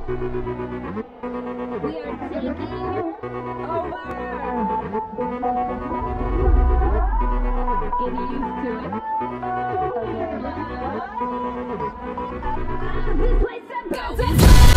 We are taking over. Get used to it. Okay. This place I'm going.